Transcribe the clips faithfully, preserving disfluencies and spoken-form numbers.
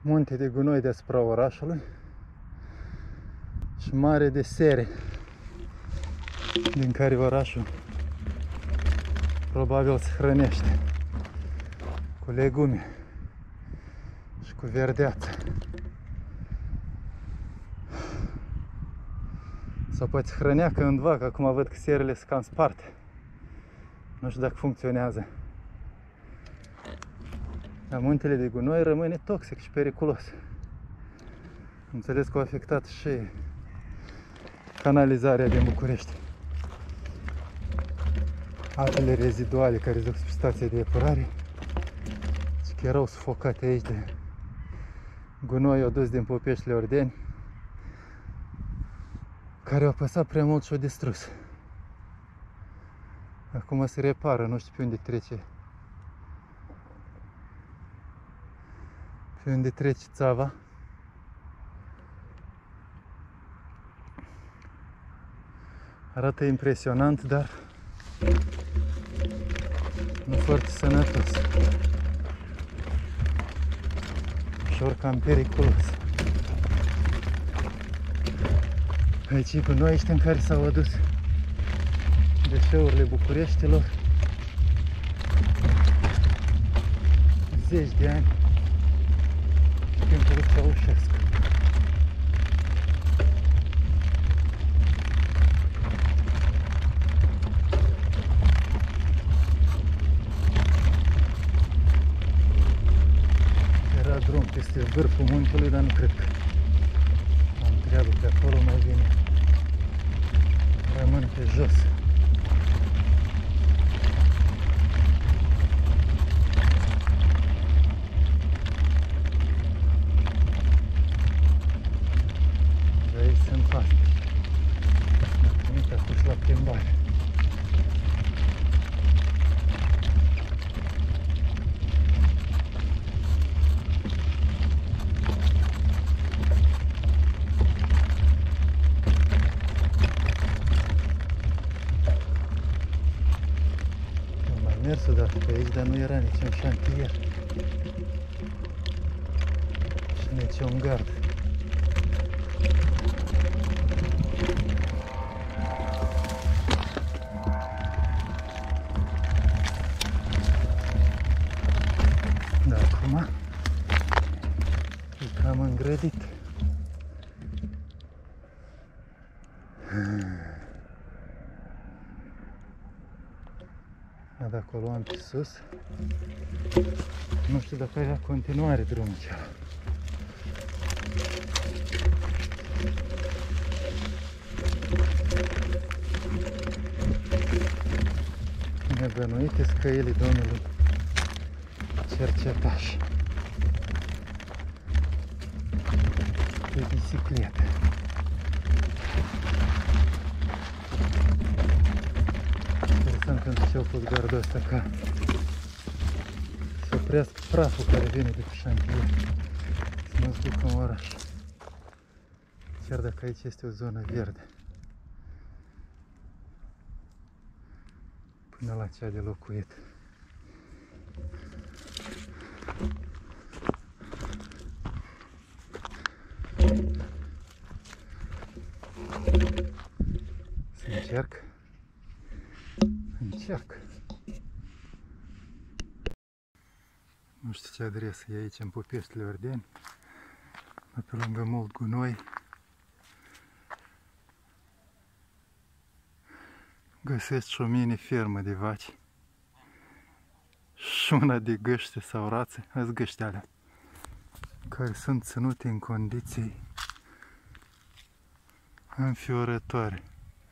munte de gunoi deasupra orașului și mare de sere din care orașul probabil se hrănește cu legume și cu verdeață. Sau poate se hrănea cândva, că acum văd că serele se cam sparte. Nu știu dacă funcționează. Dar muntele de gunoi rămâne toxic și periculos. Înțeles că a afectat și canalizarea din București. Apele reziduale care duc spre stația de epurare, și că erau sufocate aici de gunoi adus din Popeștile Ordeni, care au apăsat prea mult și au distrus. Acum se repară, nu știu pe unde trece. Pe unde trece țava. Arată impresionant, dar nu foarte sănătos. Ușor cam periculos. Aici e gunoi ăștia în care s-au adus deșeurile Bucureștilor zeci de ani în timpul lui Ceaușescu. Era drum peste vârful muntelui, dar nu cred că am treabă pe acolo, mai bine rămân pe jos. De aici sunt paste. Am venit acuși la plimbare. Mers odată pe aici, dar nu era niciun șantier și niciun gard. Dar acum e cam îngrădit. De acolo am pe sus. Nu știu dacă era continuare drumul cealaltă. Nebănuite scăile domnului cercetaș pe bicicletă. Pentru ce au pus gardul ăsta ca să oprească praful care vine de pe șantier, să nu-ți ducă în oraș, chiar dacă aici este o zonă verde până la cea de locuit. Să încerc Încerc. Nu știu ce adresă e aici, în Popeștile Ordeni, dar pe lângă mult gunoi găsesc și o mini-fermă de vaci și una de găște sau rațe, azi găște alea, care sunt ținute în condiții înfiorătoare.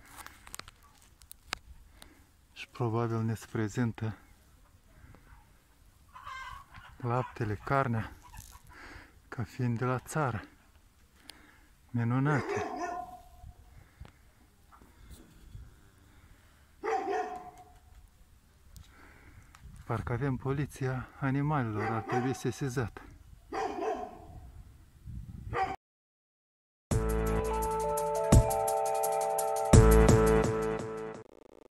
Și probabil ne se prezintă laptele, carnea, ca fiind de la țară. Minunate! Parcă avem poliția animalelor, ar trebui sesizată.